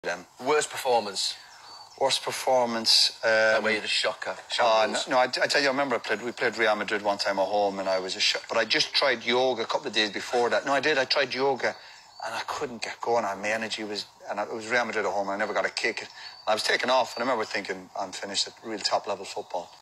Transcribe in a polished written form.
them. Worst performance? Worst performance. Where you had a shocker? No, I tell you, I remember we played Real Madrid one time at home, and I was a shock. But I just tried yoga a couple of days before that. No, I did. I tried yoga, and I couldn't get going. My energy was, it was Real Madrid at home, and I never got a kick. I was taken off, and I remember thinking, I'm finished at real top level football.